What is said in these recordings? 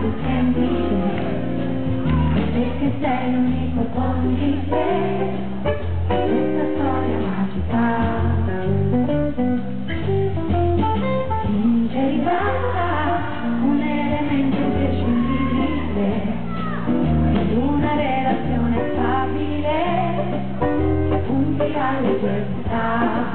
così semplice, perché sei l'unico complice di questa storia magica. Sincerità, un elemento imprescindibile di una relazione stabile che punti all'eternità.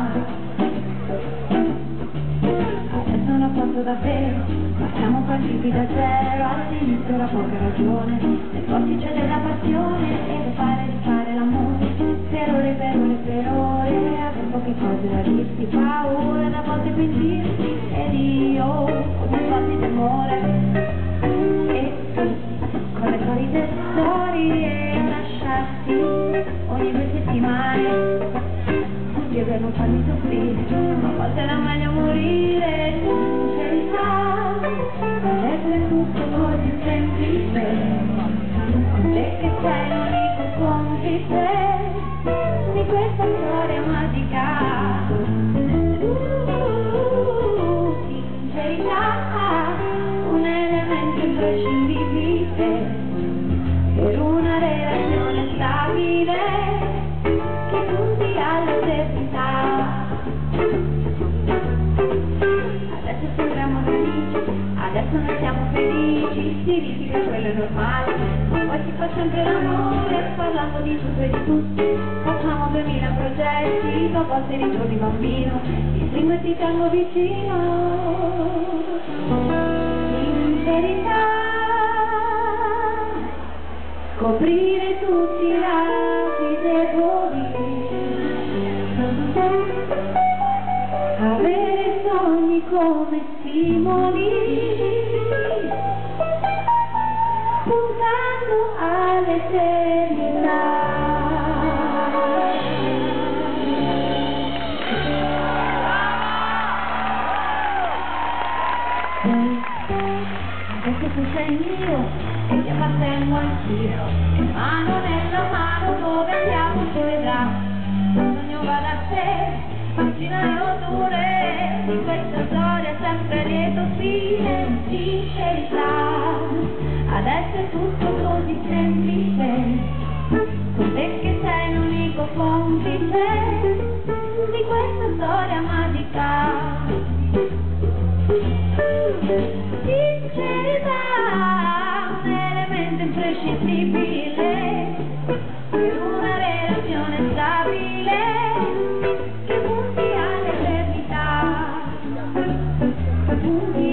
Adesso l'ho fatto davvero, ma siamo partiti da zero. All'inizio era poca ragione, nel vortice della passione e da fare l'amore per ore, per ore, per ore. Aver poche cose da dirti, paura da volte pentirti, ed io con i fatti d'amore e tu con le solite storie lasciarti ogni 2 settimane così per non farmi soffrire, ma a volte era meglio morire. Sincerità, adesso è tutto così semplice, perché sei l'unico complice di questa storia magica. Sincerità, un elemento imprescindibile per una relazione stabile che punti all'eternità. Adesso sembriamo felici, adesso noi siamo felici, si litiga, quello è normale, ma poi si fa sempre l'amore parlando di tutto e di tutti. Facciamo 2000 progetti, a volte ritorni bambino, ti stringo e ti tengo vicino. Sincerità, scoprire tutti i lati deboli, avere sogni come stimoli, puntando all'eternità. Adesso tu sei mio e ti appartengo anch'io, mano nella mano dove andiamo si vedrà. Il sogno va da te, vicino alle rotture di questa storia sempre lieto fine. Sincerità, adesso è tutto così semplice, con te che sei l'unico complice di questa storia magica. Sincerità, un elemento imprescindibile per una relazione stabile che punti all'eternità.